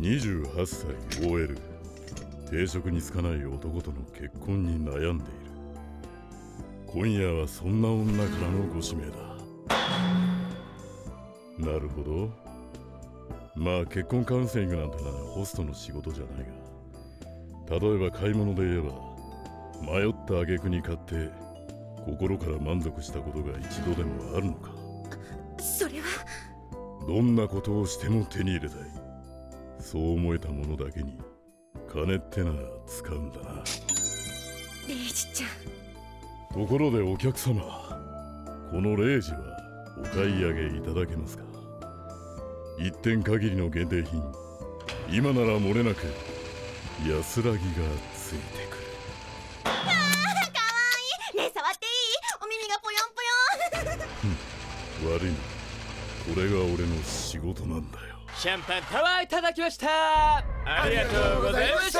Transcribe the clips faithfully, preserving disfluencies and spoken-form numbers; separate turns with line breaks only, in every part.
にじゅうはっさい オーエル、 定職に就かない男との結婚に悩んでいる。今夜はそんな女からのご指名だ。なるほど。まあ結婚カウンセリングなんてのはホストの仕事じゃないが、例えば買い物で言えば迷った挙句に買って心から満足したことが一度でもあるのか。
それは
どんなことをしても手に入れたい、そう思えたものだけに金ってのは使うんだな。
レイジちゃん。
ところでお客様、このレイジはお買い上げいただけますか。一点限りの限定品、今なら漏れなく安らぎがついてくる。
あー、かわいい。ねえ触っていい？お耳がぽよんぽよん。
悪いな、これが俺の仕事なんだよ。
シャンパンタワーいただきました。ありがとうございました。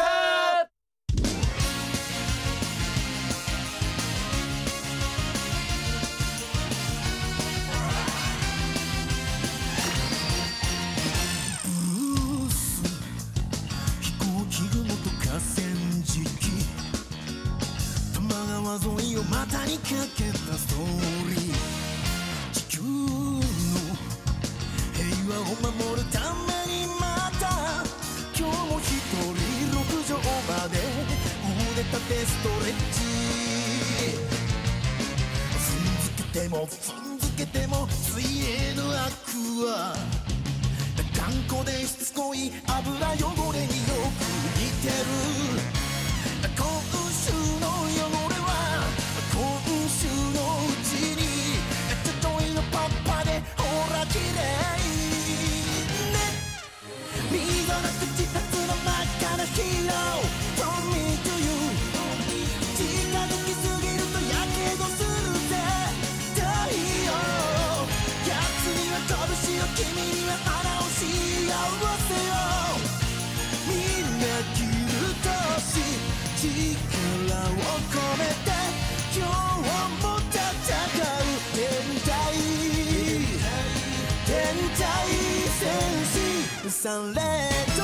沿いを股にかけたストーリー、地球の平和を守るためにまた今日も一人六畳まで腕立てストレッチ、踏んづけても踏んづけても水泳の悪は頑固でしつこい油汚れによく似てる。今週の汚れ今週のうちにちょいのパッパでほらきれいね。溝なく自発の真っ赤なヒーロー From me to you、 近づきすぎるとやけどするぜ太陽、奴には拳を君には花を幸せをみんな切るとし力を込めて今日も戦う天体天体戦士さんレッド。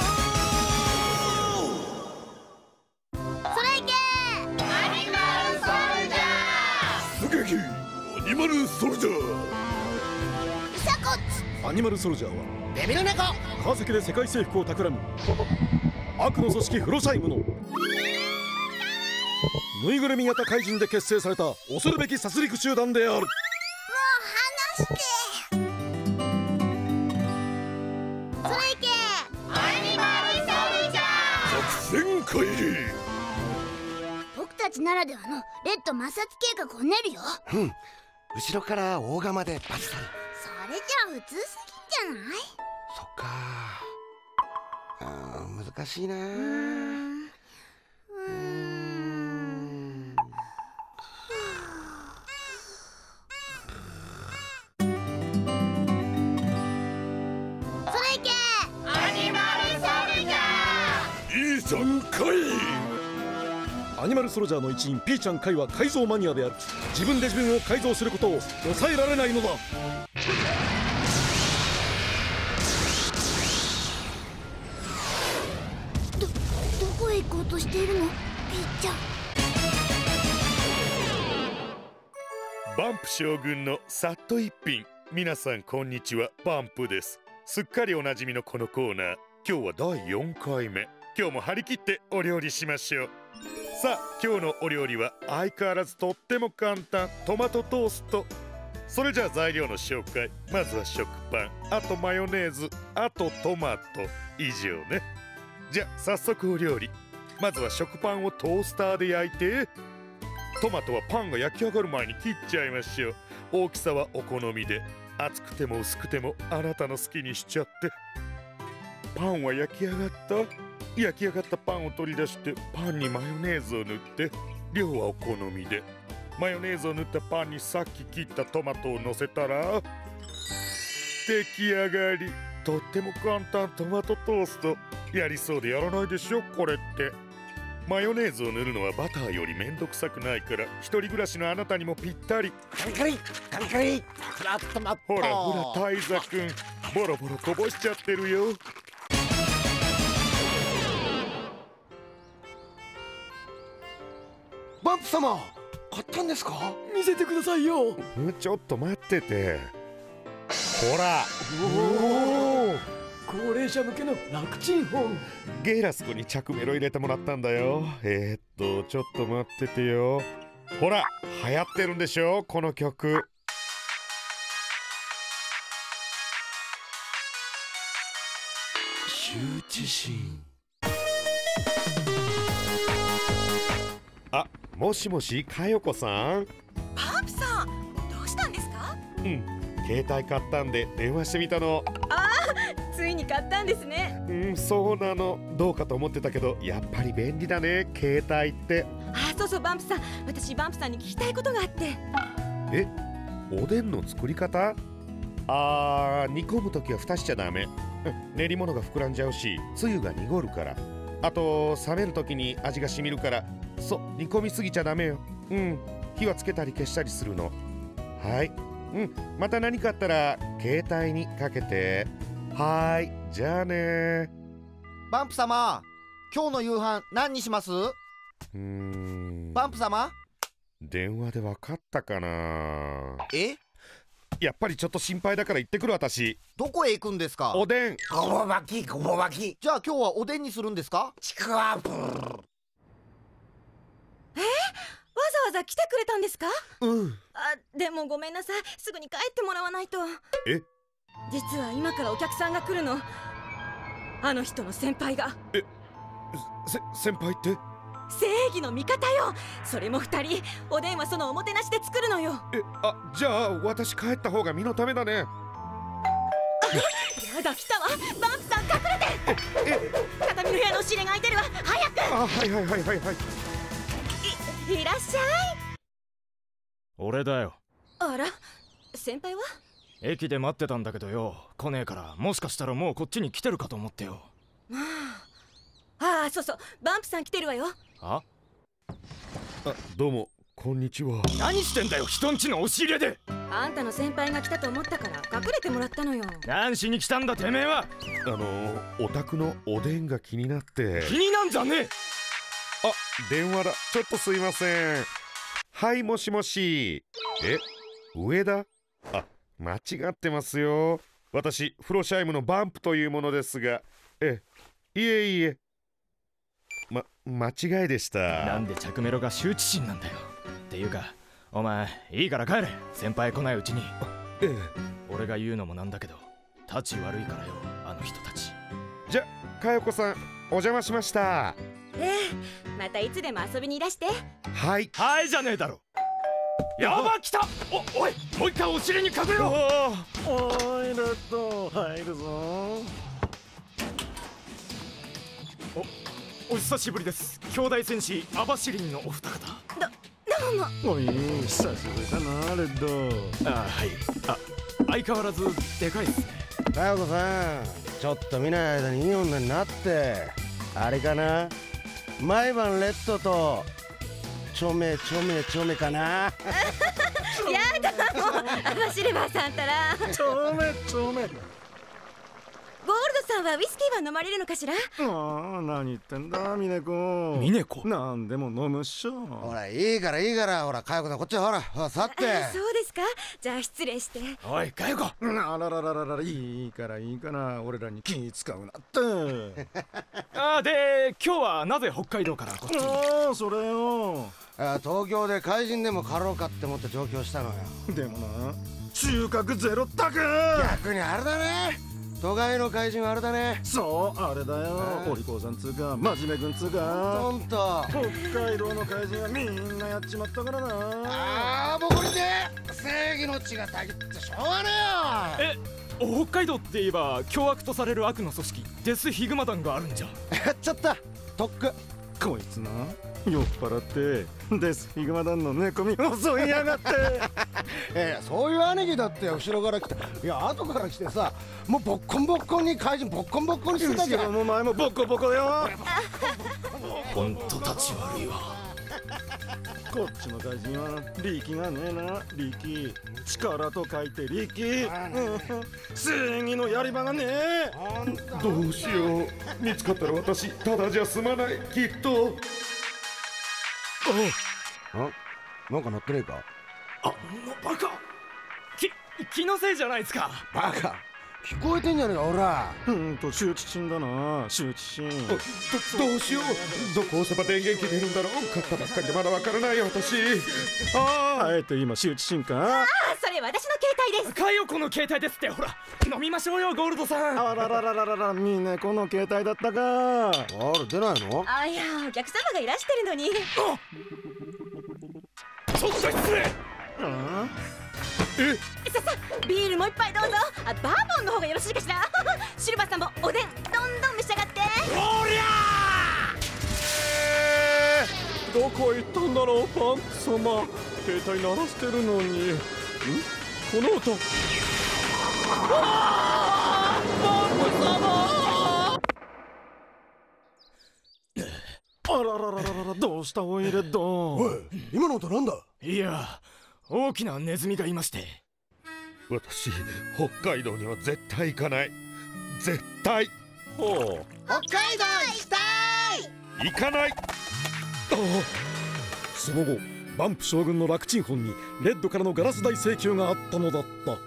それいけアニマルソルジャー。
出撃アニマルソルジャー。
イサコッツ。
アニマルソルジャーは
デビル猫。
川崎で世界征服を企む悪の組織フロシャイムのぬいぐるみ型怪人で結成された恐るべき殺戮集団である。もう
離して。それいけアニマルソルジャー。
作戦会議。
僕たちならではのレッド摩擦計画を練るよ。
うん、後ろから大釜でバッサリ。
それじゃあ普通すぎんじゃない？
そっかー、あー難しいなー。うーんうーん
それいけアニマルソルジャー。
いいじゃんかい。
アニマルソルジャーの一員ピーちゃんカイは改造マニアである。自分で自分を改造することを抑えられないのだ。
ど、どこへ行こうとしているのピーちゃん。
バンプ将軍のさっと一品。皆さんこんにちは、バンプです。すっかりおなじみのこのコーナー、今日はだいよんかいめ。今日も張り切ってお料理しましょう。さあ今日のお料理は相変わらずとっても簡単、トマトトースト。それじゃあ材料の紹介。まずは食パン、あとマヨネーズ、あとトマト、以上ね。じゃあ早速お料理。まずは食パンをトースターで焼いて、トマトはパンが焼き上がる前に切っちゃいましょう。大きさはお好みで、厚くても薄くてもあなたの好きにしちゃって。パンは焼き上がった。焼き上がったパンを取り出してパンにマヨネーズを塗って、量はお好みで。マヨネーズを塗ったパンにさっき切ったトマトをのせたら出来上がり。とっても簡単、トマトトースト。やりそうでやらないでしょこれって。マヨネーズを塗るのはバターよりめんどくさくないから、一人暮らしのあなたにもぴったり。
カリカリカリカリ
クラッと待った。
ほらほら大座くん、ボロボロこぼしちゃってるよ。
プ様買ったんですか？
見せてくださいよ。
ちょっと待ってて。ほら、
おお、高齢者向けの楽ちん本。
ゲイラスコに着メロ入れてもらったんだよ。えー、っとちょっと待っててよ。ほら、流行ってるんでしょこの曲。
羞恥心。
あ、もしもし、かよこさん。
バンプさん、どうしたんですか？
うん、携帯買ったんで電話してみたの。
ああ、ついに買ったんですね。
うん、そうなの。どうかと思ってたけど、やっぱり便利だね、携帯って。
あ、そうそう、バンプさん、私バンプさんに聞きたいことがあって。
え、おでんの作り方？あー、煮込むときは蓋しちゃダメ。練り物が膨らんじゃうし、つゆが濁るから。あと冷めるときに味がしみるから、そう、煮込みすぎちゃダメよ。うん、火はつけたり消したりするの。はい、うん、また何かあったら携帯にかけて。はーい、じゃあね。
バンプ様、今日の夕飯何にします？
うーん、
バンプ様、
電話でわかったかな。
え？
やっぱりちょっと心配だから行ってくる。私
どこへ行くんですか？
おでん。
ごぼ巻きごぼ巻き。
じゃあ今日はおでんにするんですか？
ちくわぶ。
えー、わざわざ来てくれたんですか？
うん。
あ、でもごめんなさい、すぐに帰ってもらわないと。
え？
実は今からお客さんが来るの。あの人の先輩が。
え、せ、先輩って？
正義の味方よ。それも二人。おでんはそのおもてなしで作るのよ。
え、あ、じゃあ私帰った方が身のためだね。
やだ、来たわ。バンプさん、隠れて。畳の部屋の押し入れが開いてるわ。早く。
あ、はいはいはいはいはい。
い、いらっしゃい。
俺だよ。
あら、先輩は？
駅で待ってたんだけどよ、来ねえから、もしかしたらもうこっちに来てるかと思ってよ。
まあ、ああ、そうそう、バンプさん来てるわよ。
あ？
あ、どうもこんにちは。
何してんだよ、人んちの押し入れで。
あんたの先輩が来たと思ったから隠れてもらったのよ。
何しに来たんだてめえは。
あのお宅のおでんが気になって。
気になんじゃねえ。
あ、電話だ。ちょっとすいません。はい、もしもし。え、上田？あ、間違ってますよ。私フロシャイムのバンプというものですが。え、いえいえ、ま、間違いでした。
なんで着メロが羞恥心なんだよ。っていうか、お前いいから帰れ。先輩来ないうちに。
ええ、
俺が言うのもなんだけど、立ち悪いからよ、あの人たち。
じゃ、かよこさん、お邪魔しました。
ええ、またいつでも遊びにいらして。
はい。
はいじゃねえだろ。やば、来た。お、おい、もう一回お尻に隠れろ。
おい、レッド入るぞ。
お久しぶりです。兄弟戦士アバシリンのお二方。
ど、どうも。
おい、久しぶりだな、レッド。
あ、はい。あ、相変わらずでかいですね。
かよこさん、ちょっと見ない間にいい女になって。あれかな、毎晩レッドとちょめちょめちょめかな。
やだ、もうアバシルバーさんたら。
ちょめちょめ。
ゴールドさんはウイスキーは飲まれるのかしら？
ああ、何言ってんだ、ミネコ。
ミネコ？
なんでも飲むっしょ。
ほら、いいからいいから、ほら、かよこさんこっちほら、ほら、去って。
そうですか。じゃあ失礼して。
おい、かよこ。
あらららららら、いいからいいから、俺らに気使うなって。
あ、で、今日はなぜ北海道からこっちに？
ああ、それよ。
あ、東京で怪人でも狩ろうかって思って上京したのよ。
でもな、収穫ゼロったく。
逆にあれだね、都会の怪人はあれだね。
そう、あれだよ。お利口さんつうか真面目くんつうか。
ほんと
北海道の怪人はみんなやっちまったからな。
ああ、僕にて正義の血がたぎってしょうがねえよ。
え、北海道って言えば凶悪とされる悪の組織デスヒグマ団があるんじゃ。
やっちゃった、とっく。
こいつな、酔っ払ってデスヒグマ団の猫み襲いやがって。
ええ、そういう兄貴だって後ろから来た。いや、後から来てさ、もうボッコンボッコンに怪人ボッコンボッコンにしてたじゃん。
後ろも前もボコボコよ。
ほんと立ち悪いわ。
こっちの怪人は力がねえな。力、力と書いて力。正義のやり場がねえ。
どうしよう。見つかったら私ただじゃ済まない。きっと。
あ、 なんか鳴ってねえか？
あのバカ、き気のせいじゃないですか。
バカ、聞こえてんじゃねえかほら。
うんと羞恥心だな、羞恥心。
どどうしよう、どこ押せば電源切れるんだろう。買ったばっかりでまだわからないよ私。あ
あえて今羞恥心か？
ああ、それ私の携帯です。
かよこの携帯ですって。ほら飲みましょうよゴールドさん。
あらららららら、みんなこの携帯だったか。
あれ出ないの？
あ、いや、お客様がいらしてるのに。
ちょっと失礼。
あ
ささ、ビールもう一杯どうぞ。あ、バーボンの方がよろしいかしら。シルバーさんもおでんどんどん召し上がって。
おりゃ
ー、どこ行ったんだろうパンプ様。携帯鳴らしてるのに。ん？この音。あー、パンプ様。あららららら、どうしたオイレッド。
おい、今の音なんだ？
いや、大きなネズミがいまして。
私北海道には絶対行かない。絶対。
ほう。
北海道行きたい。
行かない。あ
その後バンプ将軍の楽ちん本にレッドからのガラス大請求があったのだった。